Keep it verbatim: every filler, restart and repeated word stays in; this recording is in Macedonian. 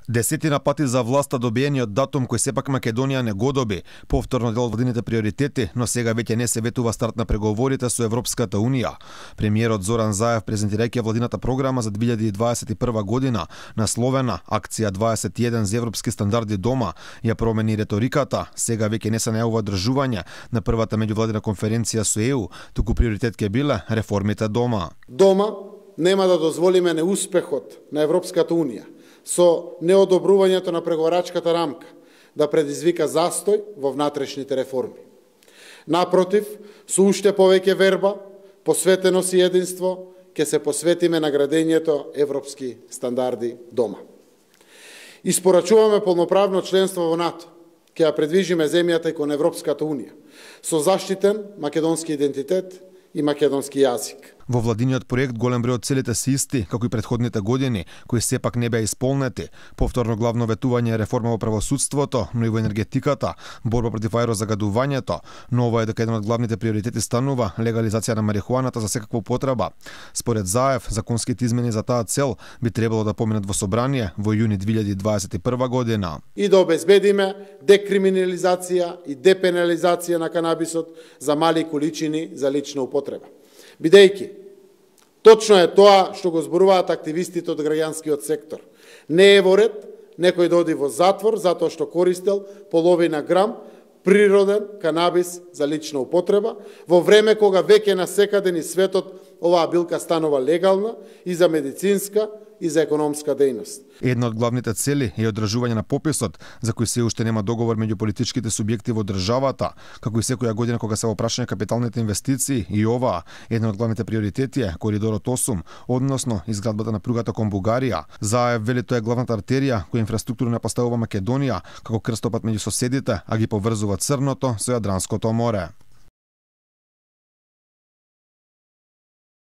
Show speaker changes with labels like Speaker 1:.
Speaker 1: Десетина пати за власта добиениот датум кој сепак Македонија не го доби, повторно дел од владините приоритети, но сега веќе не се ветува старт на преговорите со Европската Унија. Премиерот Зоран Заев, презентирајќи владината програма за две илјади дваесет и прва година, насловена Акција дваесет и еден за европски стандарди дома, ја промени реториката. Сега веќе не се најавува одржување на првата меѓувладина конференција со Е У, туку приоритет ќе биле реформите дома.
Speaker 2: Дома нема да дозволиме неуспехот на Европската Унија со неодобрувањето на преговарачката рамка да предизвика застој во внатрешните реформи. Напротив, со уште повеќе верба, посветеност и единство, ќе се посветиме на градењето европски стандарди дома. Испорачуваме полноправно членство во НАТО, ќе ја предвижиме земјата и кон Европската Унија, со заштитен македонски идентитет и македонски јазик.
Speaker 1: Во владиниот проект голем број од целите се исти, како и претходните години, кои сепак не беа исполнети. Повторно главно ветување е реформа во правосудството, но и во енергетиката, борба против аерозагадувањето. Но ова е дека еден од главните приоритети станува легализација на марихуаната за секаква употреба. Според Заев, законските измени за таа цел би требало да поминат во собрание во јуни две илјади дваесет и прва година.
Speaker 2: И да обезбедиме декриминализација и депенализација на канабисот за мали количини за лична употреба. Бидејќи, точно е тоа што го зборуваат активистите од граѓанскиот сектор. Не е во ред некој да оди во затвор затоа што користел половина грам природен канабис за лична употреба, во време кога веќе насекаде низ светот оваа билка станува легална и за медицинска и за економска дејност.
Speaker 1: Една од главните цели е одржување на пописот, за кој се уште нема договор меѓу политичките субјекти во државата, како и секоја година кога се во прашање капиталните инвестиции, и оваа една од главните приоритети е коридорот осум, односно изградбата на пругата кон Бугарија. Заев вели тоа е главната артерија која инфраструктурно поставува Македонија како крстопат меѓу соседите, а ги поврзува Црното со Јадранското море.